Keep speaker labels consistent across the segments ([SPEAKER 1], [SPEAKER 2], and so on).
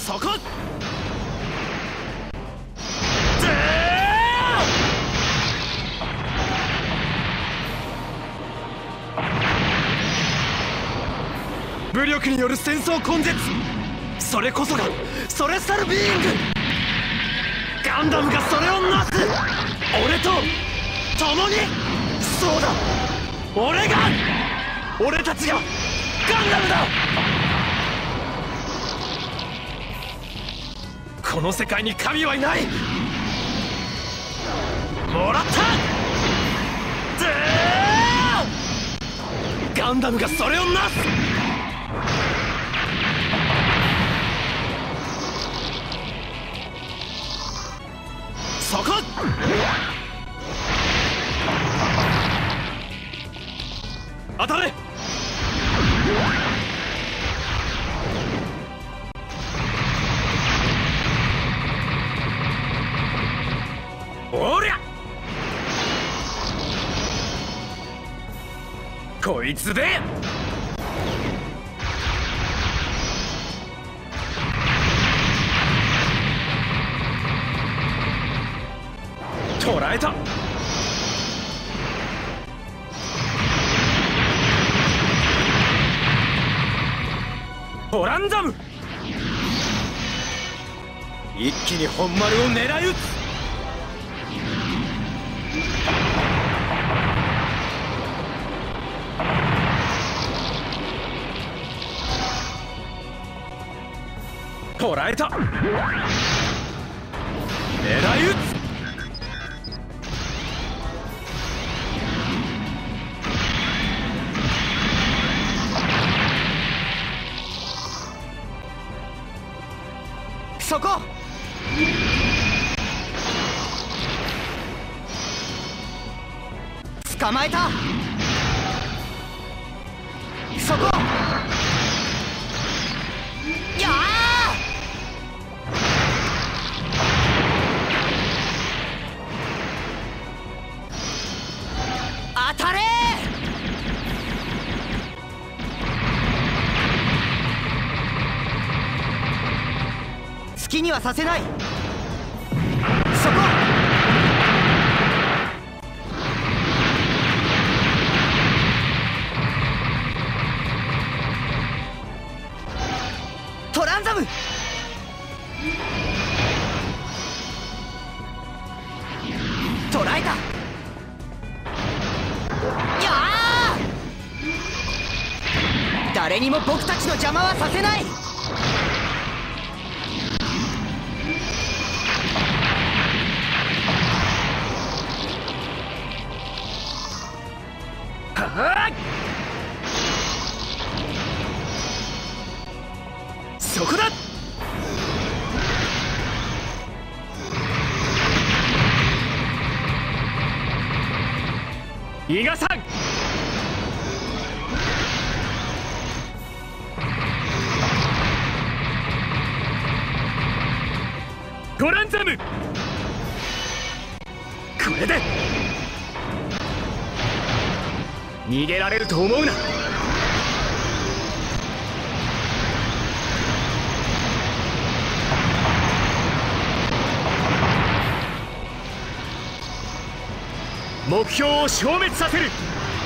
[SPEAKER 1] そこ武力による戦争根絶、それこそがソレスタルビーイング。ガンダムがそれをなす。俺と共に。そうだ、俺たちがガンダムだ。この世界に神はいない。もらった。ガンダムがそれをなす。そこ当たれ。おりゃ、こいつで捕らえた。トランザム、一気に本丸を狙い撃つ。捕らえた。狙い撃つ。そこ捕まえた。そこやあ、当たれ。好きにはさせない。そこトランザム、捕らえた。やあ、誰にも僕たちの邪魔はさせない。そこだ。伊賀さん、トランザム、これで逃げられると思うな。目標を消滅させる。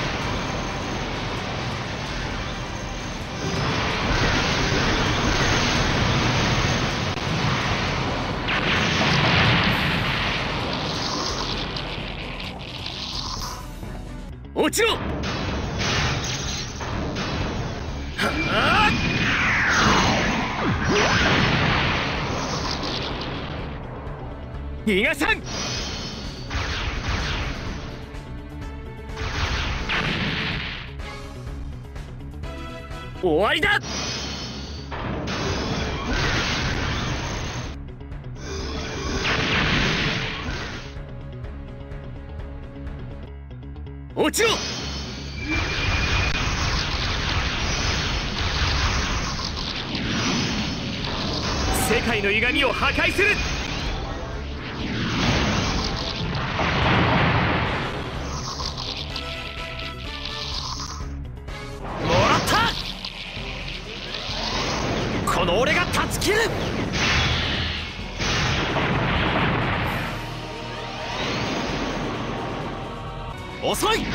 [SPEAKER 1] 落ちろ。はあ、伊賀さん、終わりだ。落ちろ。世界の歪みを破壊する。もらった。この俺が断ち切る。遅い。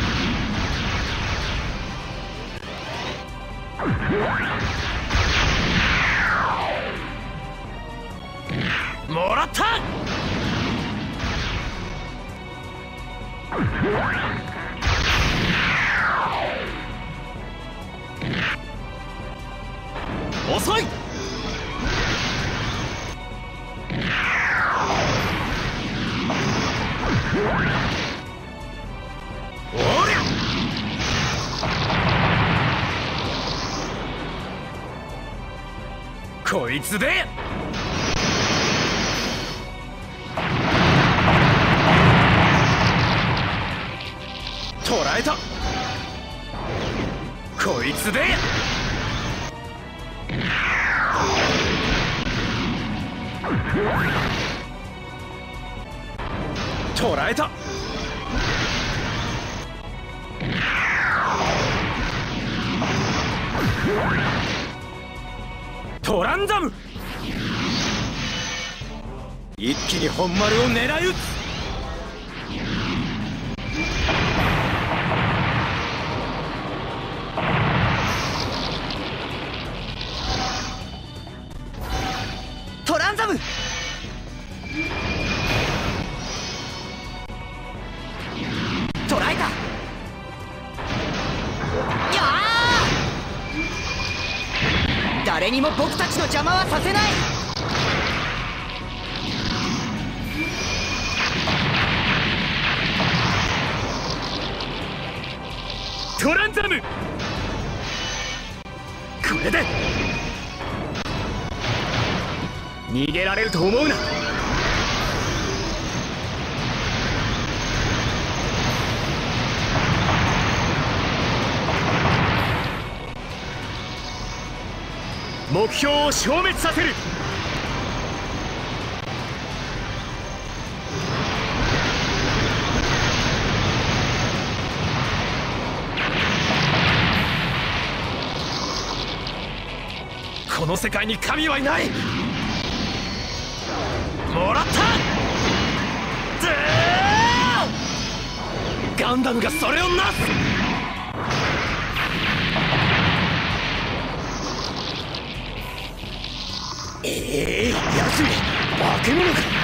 [SPEAKER 1] もらった。遅い。おりゃ。こいつで捕らえた。こいつで捕らえた。トランザム、一気に本丸を狙い撃つ。トランザム、捕らえた。誰にも僕たちの邪魔はさせない。トランザム、これで逃げられると思うな。目標を消滅させる。この世界に神はいない。もらった。ガンダムがそれをなす。やつめ化け物か。